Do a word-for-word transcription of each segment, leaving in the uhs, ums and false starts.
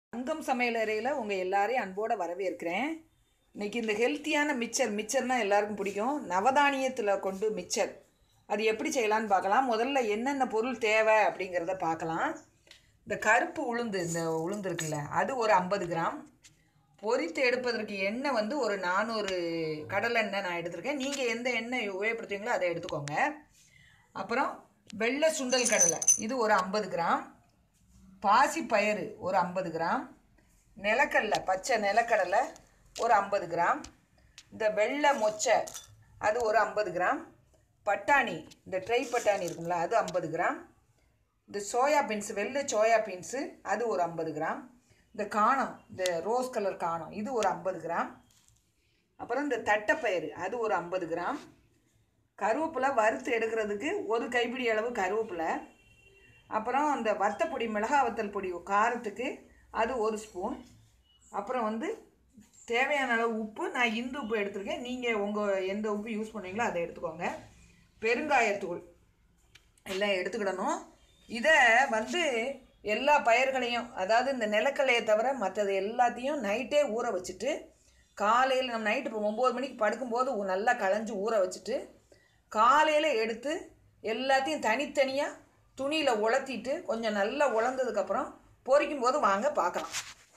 தங்கம் சமையலறையில் உங்கள் எல்லாரையும் அன்போடு வரவேற்கிறேன். இன்றைக்கி இந்த ஹெல்த்தியான மிக்சர் மிக்சர்னால் எல்லாருக்கும் பிடிக்கும். நவதானியத்தில் கொண்டு மிக்சர் அது எப்படி செய்யலான்னு பார்க்கலாம். முதல்ல என்னென்ன பொருள் தேவை அப்படிங்கிறத பார்க்கலாம். இந்த கருப்பு உளுந்து, இந்த உளுந்து இருக்குல்ல, அது ஒரு ஐம்பது கிராம். பொரித்து எடுப்பதற்கு எண்ணெய் வந்து ஒரு நானூறு கடலை எண்ணெய் நான் எடுத்திருக்கேன். நீங்கள் எந்த எண்ணெய் உபயோகப்படுத்துவீங்களோ அதை எடுத்துக்கோங்க. அப்புறம் வெள்ளை சுண்டல் கடலை, இது ஒரு ஐம்பது கிராம். பாசி பயிறு ஒரு ஐம்பது கிராம். நிலக்கடலை, பச்சை நிலக்கடலை ஒரு ஐம்பது கிராம். இந்த வெள்ளை மொச்சை அது ஒரு ஐம்பது கிராம். பட்டாணி, இந்த ட்ரை பட்டாணி இருக்குங்களா, அது ஐம்பது கிராம். இந்த சோயா பீன்ஸ், வெள்ளை சோயா பீன்ஸு அது ஒரு ஐம்பது கிராம். இந்த காணம், இந்த ரோஸ் கலர் காணம், இது ஒரு ஐம்பது கிராம். அப்புறம் இந்த தட்டைப்பயிறு அது ஒரு ஐம்பது கிராம். கருவேப்பிலை வறுத்து எடுக்கிறதுக்கு ஒரு கைப்பிடி அளவு கருவேப்பிலை. அப்புறம் அந்த வத்தப்பொடி, மிளகா வத்தல் பொடி காரத்துக்கு அது ஒரு ஸ்பூன். அப்புறம் வந்து தேவையான அளவு உப்பு, நான் இந்து உப்பு எடுத்துருக்கேன். நீங்கள் உங்கள் எந்த உப்பு யூஸ் பண்ணுவீங்களோ அதை எடுத்துக்கோங்க. பெருங்காயத்தூள் எல்லாம் எடுத்துக்கிடணும். இதை வந்து எல்லா பயிர்களையும், அதாவது இந்த நிலக்கடலையை தவிர மற்றது எல்லாத்தையும் நைட்டே ஊற வச்சுட்டு, காலையில் நம்ம நைட்டு இப்போ ஒம்பது மணிக்கு படுக்கும்போது நல்லா களைஞ்சி ஊற வச்சுட்டு, காலையில் எடுத்து எல்லாத்தையும் தனித்தனியாக துணியில் உலர்த்திட்டு கொஞ்சம் நல்லா உலர்ந்ததுக்கப்புறம் பொரிக்கும் போது வாங்க பார்க்கலாம்.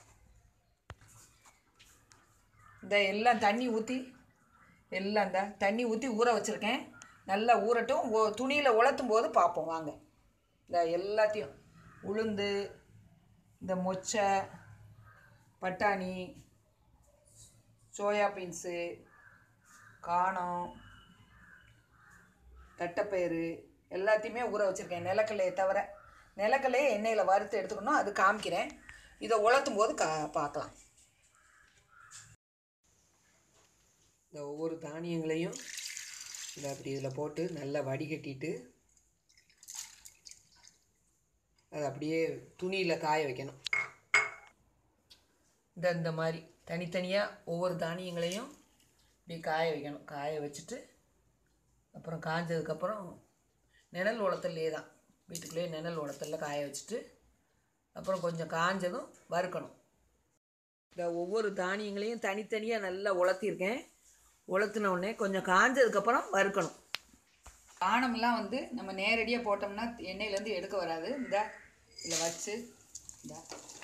இந்த எல்லாம் தண்ணி ஊற்றி எல்லாம் இந்த தண்ணி ஊற்றி ஊற வச்சுருக்கேன். நல்லா ஊறட்டும். ஓ துணியில் உலர்த்தும் போது பார்ப்போம் வாங்க. இந்த எல்லாத்தையும் உளுந்து, இந்த மொச்சை, பட்டாணி, சோயா பீன்ஸு, காணம், தட்டைப்பயிறு எல்லாத்தையுமே ஊற வச்சுருக்கேன். நிலக்கடலையை தவிர நிலக்கடலையை எண்ணெயில் வறுத்து எடுத்துக்கணும், அது காமிக்கிறேன். இதை உலர்த்தும் போது கா பார்க்கலாம். இந்த ஒவ்வொரு தானியங்களையும் இதை அப்படி இதில் போட்டு நல்லா வடிகட்டிட்டு அதை அப்படியே துணியில் காய வைக்கணும். இந்த இந்த மாதிரி தனித்தனியாக ஒவ்வொரு தானியங்களையும் இப்படி காய வைக்கணும். காய வச்சுட்டு அப்புறம் காஞ்சதுக்கப்புறம் நிழல் உலர்த்தல்லே தான், வீட்டுக்குள்ளேயே நிழல் உலர்த்தலில் காய வச்சுட்டு அப்புறம் கொஞ்சம் காஞ்சதும் வறுக்கணும். இந்த ஒவ்வொரு தானியங்களையும் தனித்தனியாக நல்லா உலர்த்தியிருக்கேன். உலர்த்தின உடனே கொஞ்சம் காஞ்சதுக்கப்புறம் வறுக்கணும். காணம்லாம் வந்து நம்ம நேரடியாக போட்டோம்னா எண்ணெயிலேருந்து எடுக்க வராது. இந்த இதில் வச்சு இந்த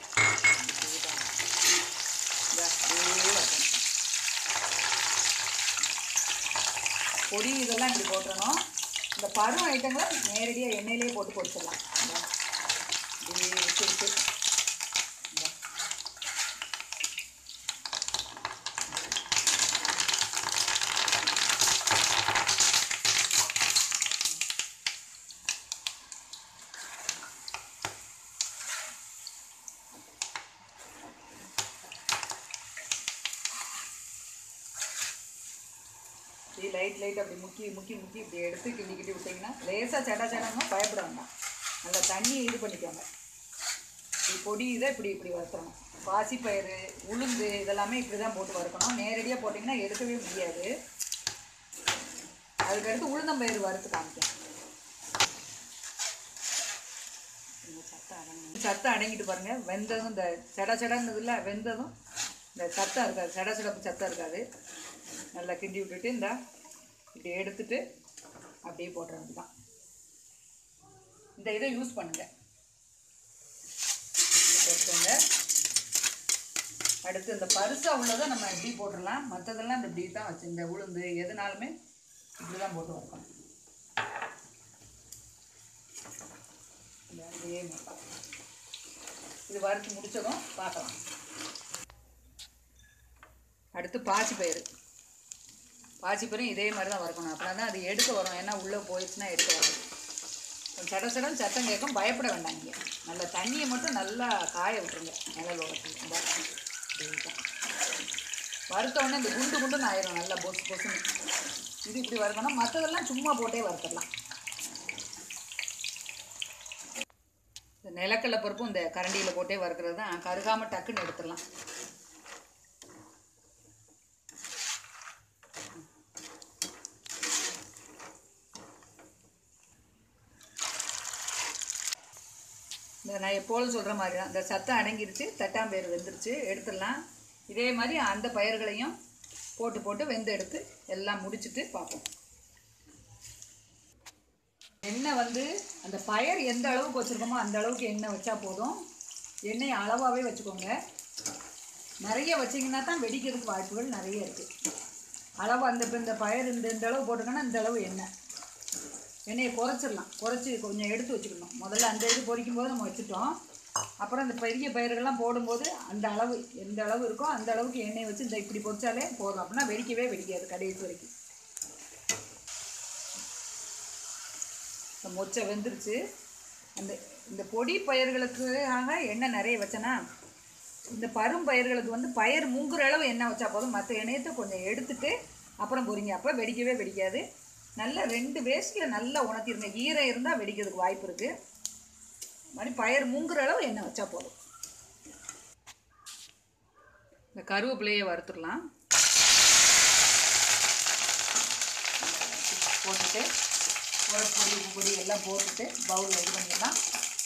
பொடி இதெல்லாம் இப்படி போட்டுறணும். இந்த பருவம் ஐட்டங்களை நேரடியாக எண்ணெயிலே போட்டு பொரிச்சிடலாம். இப்படி வச்சுருக்கு. இப்படி லைட் லைட் அப்படி முக்கி முக்கி முக்கி இப்படி எடுத்து கிண்டி கிண்டி விட்டிங்கன்னா லேசாக சட்டா சடம்னா பயப்பட வேண்டாம். நல்லா தண்ணியை இது பண்ணிக்கோங்க. இப்படி பொடி இதை இப்படி இப்படி வறுக்கணும். பாசிப்பயிறு, உளுந்து இதெல்லாமே இப்படி தான் போட்டு வறுக்கணும். நேரடியாக போட்டிங்கன்னா எடுக்கவே முடியாது. அதுக்கடுத்து உளுந்தம்பயிறு வறுத்து காமிக்கணும். சத்தை அடங்கி சத்தை அடங்கிட்டு பாருங்கள். வெந்ததும் இந்த சட சடன்னதில் வெந்ததும் இந்த சத்தம் இருக்காது, சட சடப்பு சத்தம் இருக்காது. நல்லா கிண்டி விட்டுட்டு இந்த இப்படி எடுத்துட்டு அப்படியே போடுற வேண்டியதான். இந்த இதை யூஸ் பண்ணுங்க, போட்டுக்கோங்க. அடுத்து இந்த பருசாக உள்ளதை நம்ம இப்படி போட்டுடலாம். மற்றதெல்லாம் இந்த இப்படி தான் வச்சு, இந்த உளுந்து எதுனாலுமே இப்படி தான் போட்டு வைக்கணும். இதே இது வறுத்து முடிச்சதும் பார்க்கலாம். அடுத்து பாசிப்பயிறு. பாசிப்பயிரும் இதே மாதிரி தான் வறுக்கணும். அப்படின்னா தான் அது எடுக்க வரும். ஏன்னா உள்ளே போயிடுச்சுன்னா எடுக்க வரும். கொஞ்சம் சட சடம் சத்தம் கேட்கும், பயப்பட வேண்டாம். இங்கே நல்லா தண்ணியை மட்டும் நல்லா காய விட்டுருங்க. நிழல் உலர்த்தி வறுத்த உடனே இந்த குண்டு குண்டுன்னு ஆயிரும், நல்லா பொசு பொசுன்னு. இது இப்படி வறுக்கணும். மற்றதெல்லாம் சும்மா போட்டே வறுத்துடலாம். இந்த நிலக்கடலை பருப்பும் இந்த கரண்டியில் போட்டே வறுக்கிறது தான், கருகாமல் டக்குன்னு எடுத்துடலாம். இந்த நான் எப்போதும் சொல்கிற மாதிரி தான், இந்த சத்தம் அடங்கிருச்சு, தட்டாம்பயிறு வெந்துருச்சு, எடுத்துடலாம். இதே மாதிரி அந்த பயிர்களையும் போட்டு போட்டு வெந்து எடுத்து எல்லாம் முடிச்சுட்டு பார்ப்போம். எண்ணெய் வந்து அந்த பயர் எந்த அளவுக்கு வச்சுருக்கோமோ அந்த அளவுக்கு எண்ணெய் வச்சா போதும். எண்ணெய் அளவாகவே வச்சுக்கோங்க. நிறைய வச்சிங்கன்னா தான் வெடிக்கிறதுக்கு வாய்ப்புகள் நிறைய இருக்குது. அளவு அந்த இப்போ இந்த பயர் இந்த இந்த அளவு போட்டுக்கோன்னா இந்த அளவு எண்ணெய் எண்ணெயை குறைச்சிடலாம். குறைச்சி கொஞ்சம் எடுத்து வச்சுக்கணும். முதல்ல அந்த இது பொரிக்கும் போது நம்ம வச்சுட்டோம். அப்புறம் இந்த பெரிய பயிர்களெல்லாம் போடும்போது அந்த அளவு எந்த அளவு இருக்கோ அந்த அளவுக்கு எண்ணெய் வச்சு இந்த இப்படி பொரிச்சாலே போதும். அப்படின்னா வெடிக்கவே வெடிக்காது கடைசி வரைக்கும். மொச்சை வெந்துருச்சு. அந்த இந்த பொடி பயிர்களுக்காக எண்ணெய் நிறைய வச்சேன்னா, இந்த பரும் பயிர்களுக்கு வந்து பயிர் முங்குற அளவு எண்ணெய் வச்சா போதும். மற்ற எண்ணெயத்தை கொஞ்சம் எடுத்துட்டு அப்புறம் பொரிங்க. அப்போ வெடிக்கவே வெடிக்காது. நல்லா ரெண்டு வேஸ்ட்டில் நல்லா உணர்த்திருங்க. ஈரம் இருந்தால் வெடிக்கிறதுக்கு வாய்ப்பு இருக்குது. மாதிரி பயிர் முங்குற அளவு எண்ணெய் வச்சா போதும். இந்த கருவேப்பிலையை வறுத்துடலாம். போட்டுட்டு ஒரு பொடி உப்பு பொடி எல்லாம் போட்டுட்டு பவுலில் இது பண்ணிடலாம்.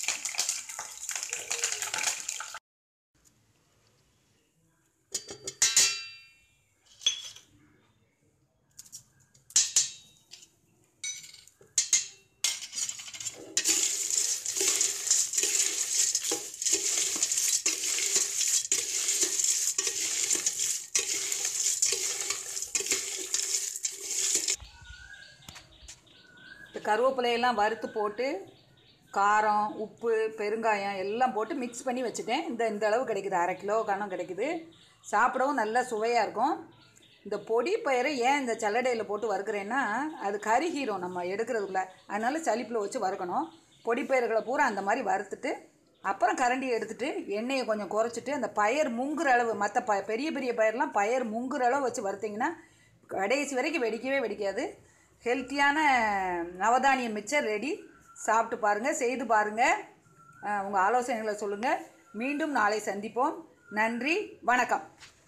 கருவேப்பிலையெல்லாம் வறுத்து போட்டு காரம் உப்பு பெருங்காயம் எல்லாம் போட்டு மிக்ஸ் பண்ணி வச்சுட்டேன். இந்த இந்த அளவு கிடைக்குது, அரை கிலோ கணம் கிடைக்குது. சாப்பிடவும் நல்லா சுவையாக இருக்கும். இந்த பொடி பயிரை ஏன் இந்த சல்லடையில் போட்டு வறுக்கிறேன்னா, அது கருகீரும் நம்ம எடுக்கிறதுக்குள்ள. அதனால சலிப்பில் வச்சு வறுக்கணும். பொடி பயிர்களை பூரா அந்த மாதிரி வறுத்துட்டு அப்புறம் கரண்டியை எடுத்துகிட்டு எண்ணெயை கொஞ்சம் குறைச்சிட்டு அந்த பயிர் முங்குற அளவு, மற்ற ப பெரிய பெரிய பயிரெலாம் பயிர் முங்குற அளவு வச்சு வறுத்திங்கன்னா கடைசி வரைக்கும் வெடிக்கவே வெடிக்காது. ஹெல்த்தியான நவதானிய மிச்சர் ரெடி. சாப்பிட்டு பாருங்கள், செய்து பாருங்கள், உங்கள் ஆலோசனைகளை சொல்லுங்கள். மீண்டும் நாளை சந்திப்போம். நன்றி, வணக்கம்.